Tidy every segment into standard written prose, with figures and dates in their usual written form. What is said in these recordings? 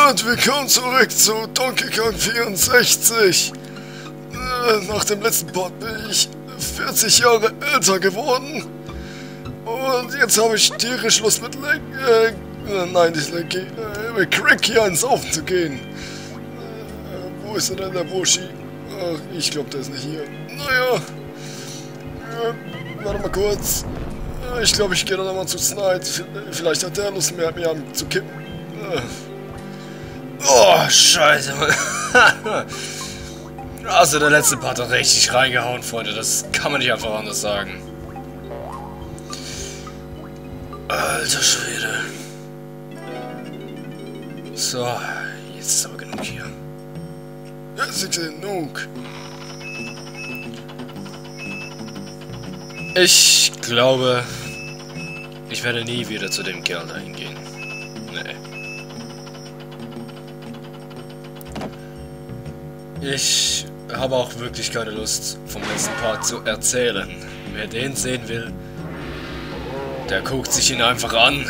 Und willkommen zurück zu Donkey Kong 64. Nach dem letzten Part bin ich 40 Jahre älter geworden. Und jetzt habe ich tierisch Lust mit mit Crack hier ins Saufen zu gehen. Wo ist denn der Bushi? Ach, ich glaube, der ist nicht hier. Naja. Warte mal kurz. Ich glaube, ich gehe dann mal zu Snide. Vielleicht hat der Lust mehr zu kippen. Oh, scheiße, Mann. Also der letzte Part hat richtig reingehauen, Freunde. Das kann man nicht einfach anders sagen. Alter Schwede. So, jetzt ist aber genug hier. Jetzt ist genug. Ich glaube, ich werde nie wieder zu dem Kerl dahin gehen. Nee. Ich habe auch wirklich keine Lust, vom letzten Part zu erzählen. Wer den sehen will, der guckt sich ihn einfach an.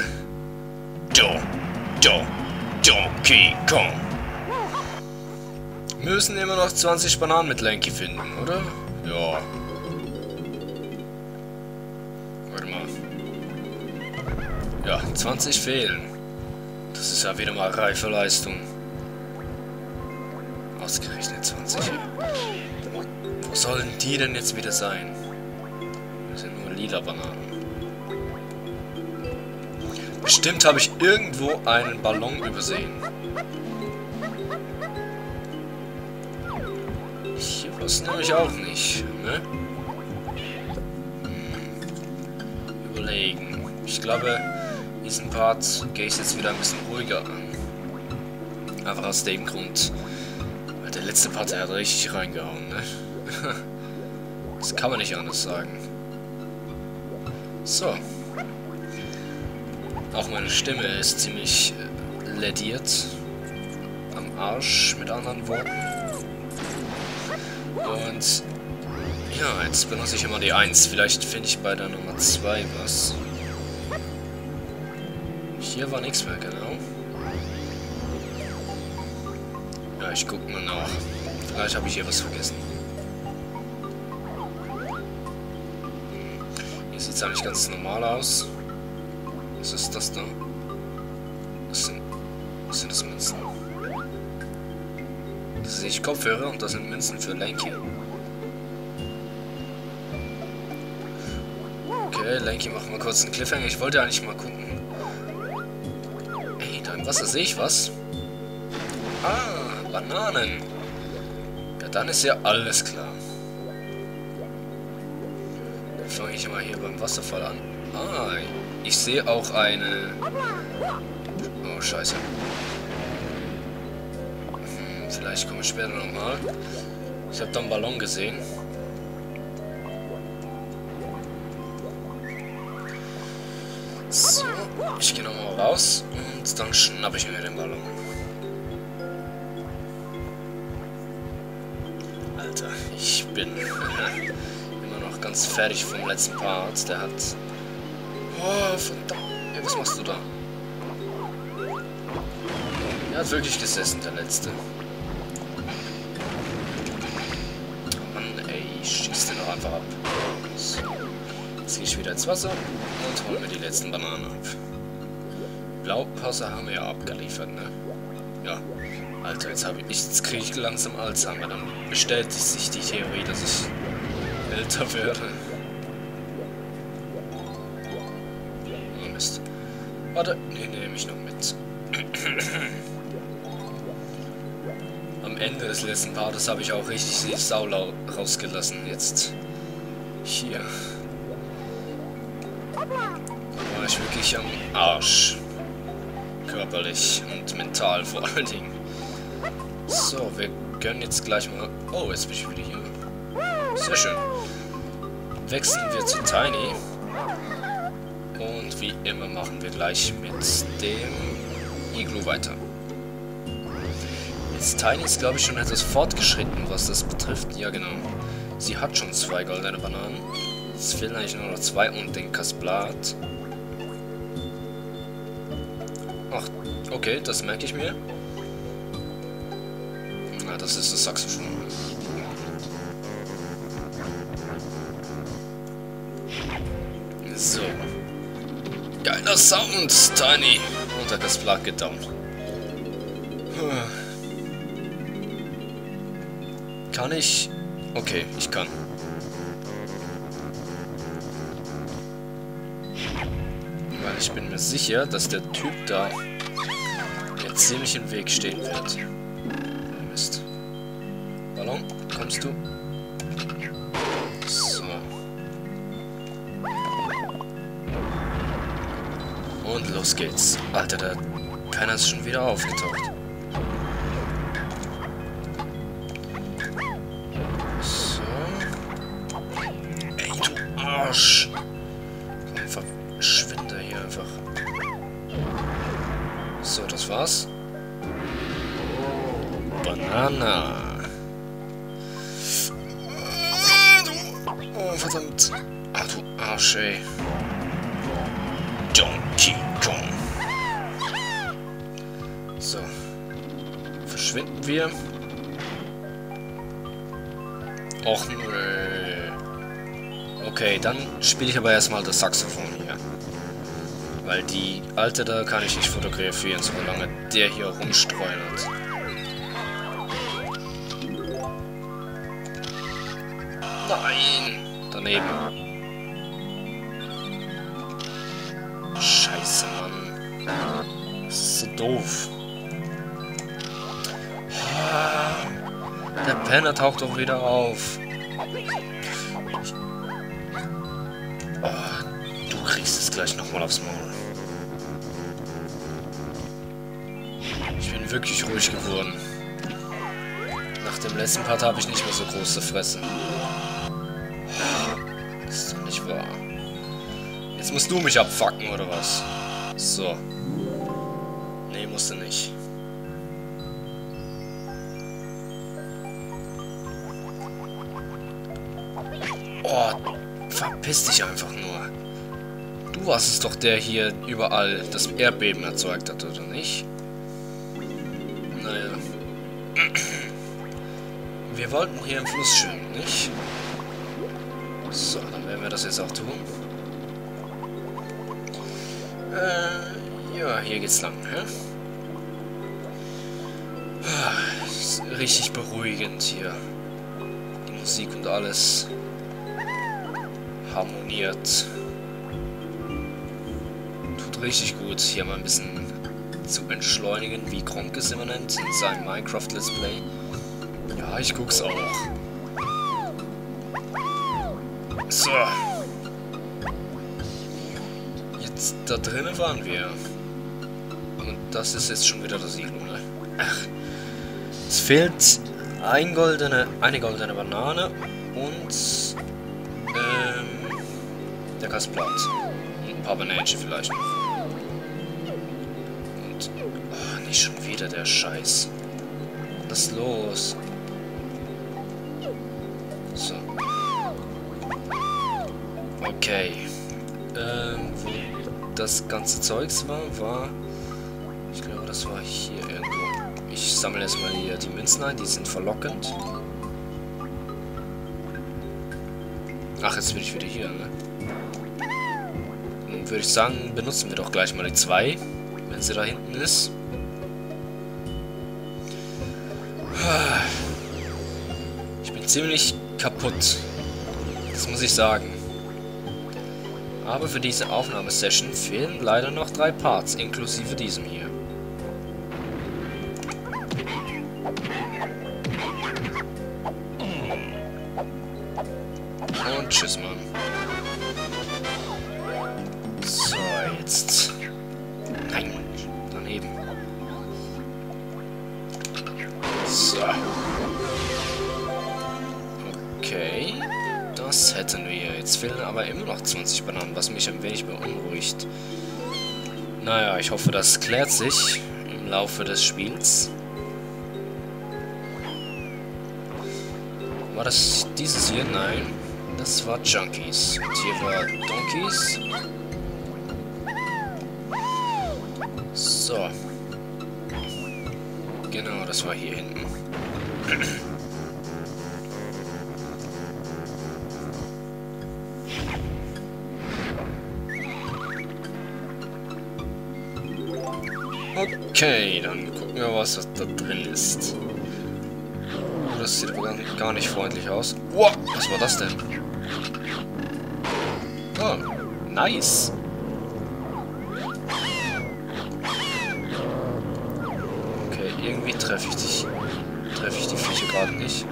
Donkey Kong. Wir müssen immer noch 20 Bananen mit Lanky finden, oder? Ja. Warte mal. Ja, 20 fehlen. Das ist ja wieder mal reife Leistung. Ausgerechnet 20. Wo sollen die denn jetzt wieder sein? Das sind nur lila Bananen. Bestimmt habe ich irgendwo einen Ballon übersehen. Hier war es nämlich auch nicht, ne? Überlegen. Ich glaube, diesen Part gehe ich jetzt wieder ein bisschen ruhiger an. Einfach aus dem Grund. Der letzte Part, der hat richtig reingehauen, ne? Das kann man nicht anders sagen. So. Auch meine Stimme ist ziemlich lädiert. Am Arsch, mit anderen Worten. Und ja, jetzt benutze ich immer die 1. Vielleicht finde ich bei der Nummer 2 was. Hier war nichts mehr, genau. Ja, ich guck mal nach. Vielleicht habe ich hier was vergessen. Hier sieht es eigentlich ganz normal aus. Was ist das da? Was sind das Münzen? Das sehe ich Kopfhörer und das sind Münzen für Lanky. Okay, Lanky, machen wir kurz einen Cliffhanger. Ich wollte eigentlich mal gucken. Ey, da im Wasser sehe ich was. Ah, Bananen. Ja, dann ist ja alles klar. Dann fange ich mal hier beim Wasserfall an. Ah, ich sehe auch eine... Oh, scheiße. Vielleicht komme ich später nochmal. Ich habe da einen Ballon gesehen. So, ich gehe nochmal raus und dann schnappe ich mir den Ballon. Alter, ich bin immer noch ganz fertig vom letzten Part. Der hat... Oh, verdammt. Hey, was machst du da? Er hat wirklich gesessen, der letzte. Mann, ey, ich schieß den doch einfach ab. So. Jetzt gehe ich wieder ins Wasser und hol mir die letzten Bananen ab. Blaupause haben wir ja abgeliefert, ne? Ja. Alter, jetzt kriege ich langsam Alzheimer. Dann bestätigt sich die Theorie, dass ich älter werde. Oh Mist. Warte, nee, nehme ich noch mit. Am Ende des letzten Partes habe ich auch richtig die Sau rausgelassen. Jetzt hier. Da war ich wirklich am Arsch. Körperlich und mental vor allen Dingen. So, wir gönnen jetzt gleich mal... Oh, jetzt bin ich wieder hier. Sehr schön. Wechseln wir zu Tiny. Und wie immer machen wir gleich mit dem Igloo weiter. Jetzt Tiny ist, glaube ich, schon etwas fortgeschritten, was das betrifft. Ja, genau. Sie hat schon 2 goldene Bananen. Es fehlen eigentlich nur noch 2 und den Kasplat. Ach, okay, das merke ich mir. Ah, das ist das Saxophon. So. Geiler Sound, Tiny. Und hat das Blatt gedown. Kann ich? Okay, ich kann. Weil ich bin mir sicher, dass der Typ da jetzt ziemlich im Weg stehen wird. Mist. Ballon, kommst du? So. Und los geht's. Alter, der Penner ist schon wieder aufgetaucht. So. Ey, du Arsch. Komm, verschwinde hier einfach. So, das war's. Banana. Oh, verdammt. Ach, du Arsch, ey. Donkey Kong. So. Verschwinden wir. Och, nö. Okay, dann spiele ich aber erstmal das Saxophon hier. Weil die alte da kann ich nicht fotografieren, solange der hier rumstreunert. Nein! Daneben. Scheiße, Mann. Das ist so doof. Der Penner taucht doch wieder auf. Oh, du kriegst es gleich nochmal aufs Maul. Ich bin wirklich ruhig geworden. Nach dem letzten Part habe ich nicht mehr so große Fresse. Das ist doch nicht wahr. Jetzt musst du mich abfucken, oder was? So. Nee, musst du nicht. Oh, verpiss dich einfach nur. Du warst es doch, der hier überall das Erdbeben erzeugt hat, oder nicht? Naja. Wir wollten hier im Fluss schwimmen, nicht? So, dann werden wir das jetzt auch tun. Ja, hier geht's lang, hä? Ist richtig beruhigend hier. Die Musik und alles harmoniert. Tut richtig gut, hier mal ein bisschen zu entschleunigen, wie Gronk es immer nennt, in seinem Minecraft-Let's Play. Ja, ich guck's auch. So. Jetzt da drinnen waren wir. Und das ist jetzt schon wieder das Iglu, ne? Ach. Es fehlt eine goldene Banane und der Kasplat. Und ein paar Bananchen vielleicht noch. Und oh, nicht schon wieder der Scheiß. Was ist los? So. Okay. Wo das ganze Zeugs war... Ich glaube, das war hier irgendwo. Ich sammle erstmal hier die Münzen ein, die sind verlockend. Ach, jetzt bin ich wieder hier, ne? Dann würde ich sagen, benutzen wir doch gleich mal die 2, wenn sie da hinten ist. Ich bin ziemlich kaputt. Das muss ich sagen. Aber für diese Aufnahmesession fehlen leider noch 3 Parts, inklusive diesem hier. Und tschüss, Mann. So, jetzt. Nein, daneben. So. Okay. Das hätten wir. Jetzt fehlen aber immer noch 20 Bananen, was mich ein wenig beunruhigt. Naja, ich hoffe, das klärt sich im Laufe des Spiels. War das dieses hier? Nein. Das war Junkies. Und hier war Donkeys. So. Genau, das war hier hinten. Okay, dann gucken wir, was da drin ist. Das sieht aber gar nicht freundlich aus. Wow, was war das denn? Oh, nice. Okay, irgendwie treffe ich die Viecher gerade nicht.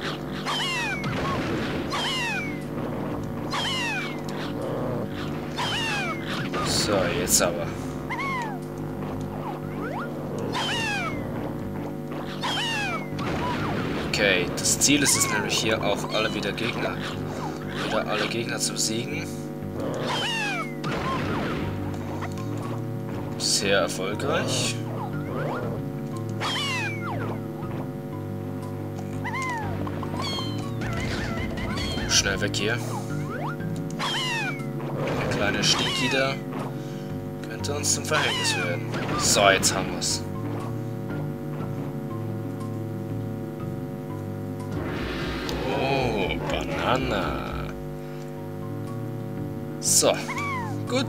So, jetzt aber. Okay, das Ziel ist es nämlich hier auch alle alle Gegner zu besiegen. Sehr erfolgreich. Schnell weg hier. Der kleine Stinky da könnte uns zum Verhängnis werden. So, jetzt haben wir's. Banana. So, gut.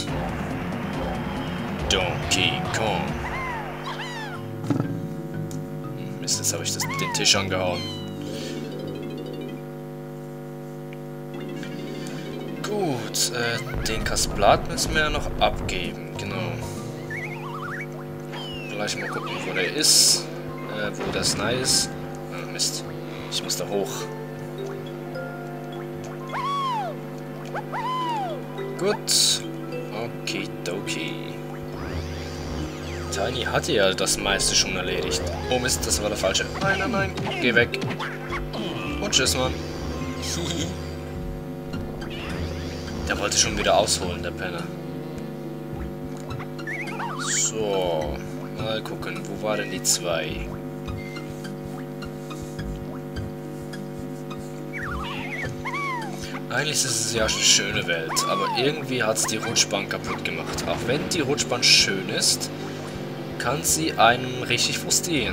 Donkey Kong. Mist, jetzt habe ich den Tisch angehauen. Gut, den Kasplat müssen wir ja noch abgeben, genau. Gleich mal gucken, wo der ist, wo das Nei ist. Ah, Mist, ich muss da hoch. Gut. Okidoki. Tiny hatte ja das meiste schon erledigt. Oh Mist, das war der falsche. Nein, nein, nein. Geh weg. Und tschüss, Mann. Der wollte schon wieder ausholen, der Penner. So. Mal gucken, wo war denn die 2? Eigentlich ist es ja eine schöne Welt, aber irgendwie hat es die Rutschbahn kaputt gemacht. Auch wenn die Rutschbahn schön ist, kann sie einen richtig frustrieren.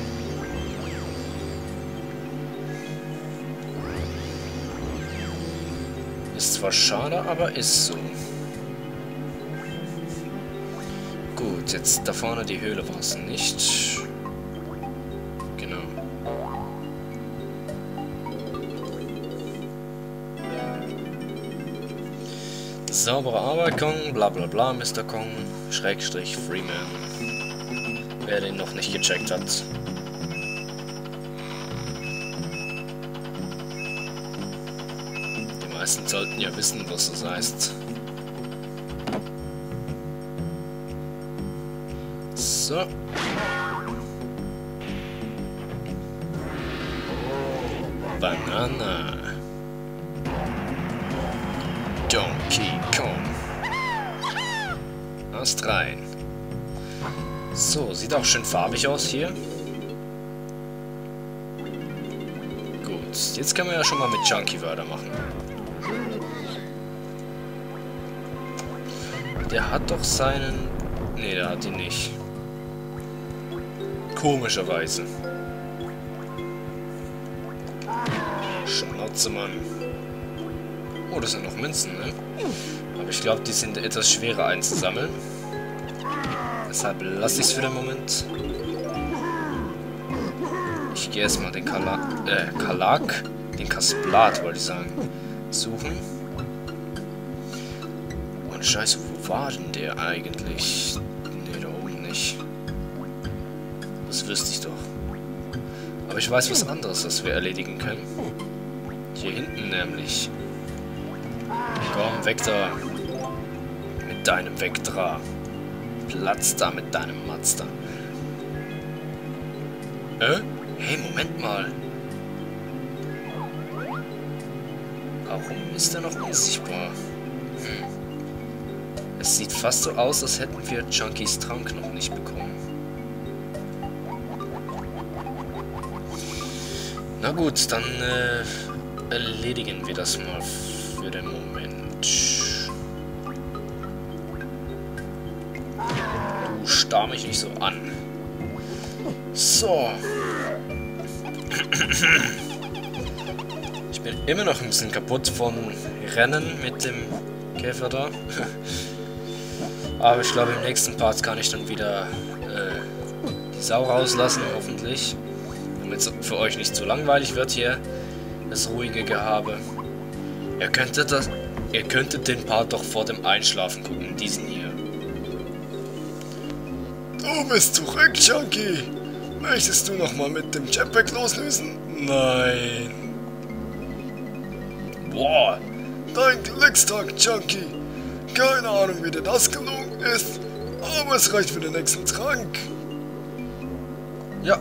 Ist zwar schade, aber ist so. Gut, jetzt da vorne die Höhle war es nicht. Genau. Saubere Arbeit, Kong, bla bla bla, Mr. Kong, Schrägstrich Freeman. Wer den noch nicht gecheckt hat. Die meisten sollten ja wissen, was das heißt. So. Banana. Donkey Kong. Ast rein. So, sieht auch schön farbig aus hier. Gut, jetzt können wir ja schon mal mit Chunky weitermachen. Der hat doch seinen... Ne, der hat ihn nicht. Komischerweise. Schnauze, Mann. Oh, das sind noch Münzen, ne? Aber ich glaube, die sind etwas schwerer einzusammeln. Deshalb lasse ich es für den Moment. Ich gehe erstmal den Kalak, den Kasplat, wollte ich sagen, suchen. Und scheiße, wo war denn der eigentlich? Ne, da oben nicht. Das wüsste ich doch. Aber ich weiß was anderes, was wir erledigen können. Hier hinten nämlich. Komm, weg da. Mit deinem Vectra. Platz da mit deinem Mazda. Hey, Moment mal. Warum ist er noch unsichtbar? Es sieht fast so aus, als hätten wir Chunkys Trank noch nicht bekommen. Na gut, dann erledigen wir das mal für den Moment. Du starr mich nicht so an. So. Ich bin immer noch ein bisschen kaputt von Rennen mit dem Käfer da. Aber ich glaube, im nächsten Part kann ich dann wieder die Sau rauslassen, hoffentlich. Damit es für euch nicht zu langweilig wird hier, das ruhige Gehabe. Ihr könntet den Part doch vor dem Einschlafen gucken, diesen hier. Du bist zurück, Chunky. Möchtest du nochmal mit dem Jetpack loslösen? Nein. Boah. Dein Glückstag, Chunky. Keine Ahnung, wie dir das gelungen ist, aber es reicht für den nächsten Trank. Ja.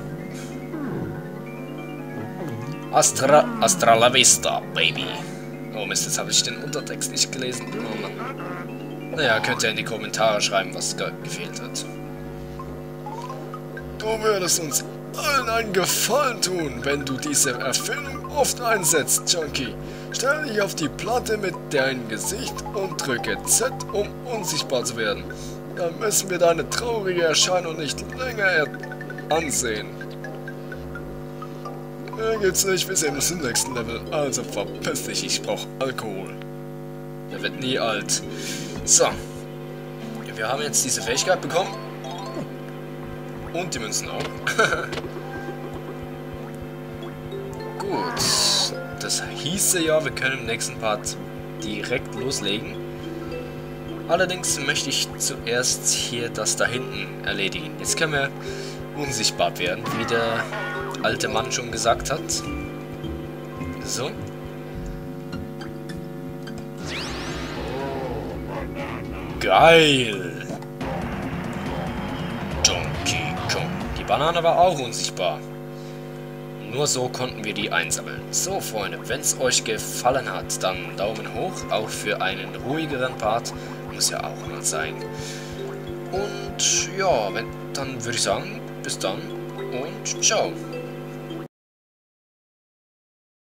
Astra la vista, Baby. Oh Mist, jetzt habe ich den Untertext nicht gelesen. Oh Mann. Naja, könnt ihr in die Kommentare schreiben, was gefehlt hat. Du würdest uns allen einen Gefallen tun, wenn du diese Erfindung oft einsetzt, Chunky. Stell dich auf die Platte mit deinem Gesicht und drücke Z, um unsichtbar zu werden. Dann müssen wir deine traurige Erscheinung nicht länger ansehen. Mehr gibt's nicht, wir sehen uns im nächsten Level. Also verpiss dich, ich brauch Alkohol. Der wird nie alt. So. Wir haben jetzt diese Fähigkeit bekommen. Und die Münzen auch. Gut. Das hieße ja, wir können im nächsten Part direkt loslegen. Allerdings möchte ich zuerst hier das da hinten erledigen. Jetzt können wir unsichtbar werden, wie der alte Mann schon gesagt hat. So. Geil! Donkey Kong. Die Banane war auch unsichtbar. Nur so konnten wir die einsammeln. So, Freunde, wenn es euch gefallen hat, dann Daumen hoch. Auch für einen ruhigeren Part. Muss ja auch mal sein. Und ja, dann würde ich sagen, bis dann und ciao.